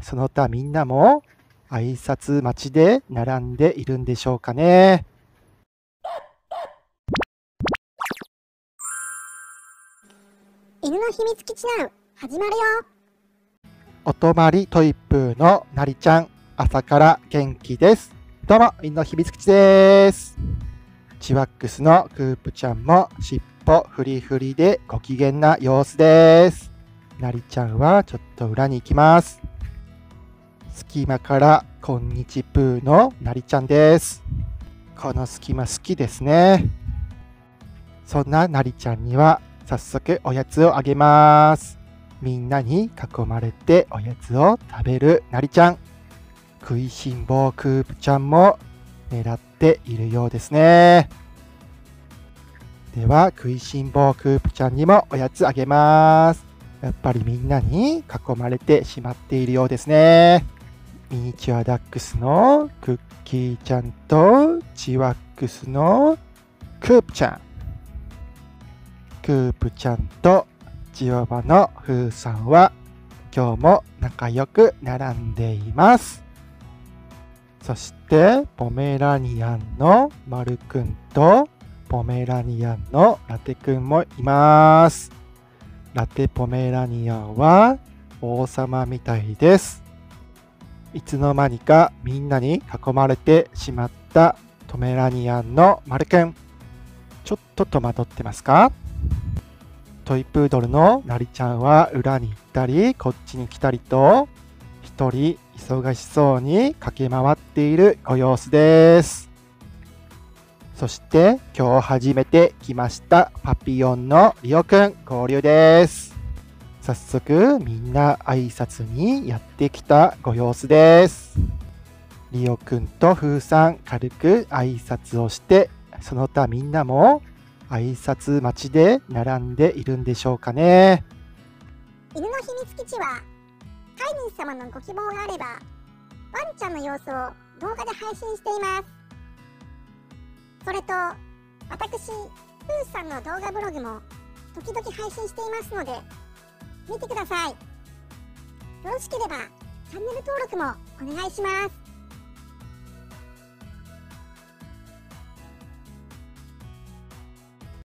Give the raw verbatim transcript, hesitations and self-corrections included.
その他みんなも挨拶待ちで並んでいるんでしょうかね。 犬の秘密基地ナウ始まるよ。 お泊まりトイプーのなりちゃん、朝から元気です。どうも、犬の秘密基地です。チワックスのクープちゃんも尻尾フリフリでご機嫌な様子です。なりちゃんはちょっと裏に行きます。隙間からこんにちプーのなりちゃんです。この隙間好きですね。そんななりちゃんには早速おやつをあげます。みんなに囲まれておやつを食べるなりちゃん。食いしん坊クープちゃんも狙っているようですね。では食いしん坊クープちゃんにもおやつあげます。やっぱりみんなに囲まれてしまっているようですね。ミニチュアダックスのクッキーちゃんとチワックスのクープちゃん。クープちゃんとチワワのフーさんは今日も仲良く並んでいます。そしてポメラニアンのマルくんとポメラニアンのラテくんもいます。ラテポメラニアンは王様みたいです。いつの間にかみんなに囲まれてしまったポメラニアンのマルくん。ちょっと戸惑ってますか？トイプードルのなりちゃんは裏に行ったりこっちに来たりと一人忙しそうに駆け回っているご様子です。そして今日初めて来ましたパピヨンのリオくん合流です。早速みんな挨拶にやってきたご様子です。リオくんとフーさん軽く挨拶をしてその他みんなも挨拶待ちで並んでいるんでしょうかね。 犬の秘密基地は飼い主様のご希望があればワンちゃんの様子を動画で配信しています。それと私フーさんの動画ブログも時々配信していますので見てください。よろしければチャンネル登録もお願いします。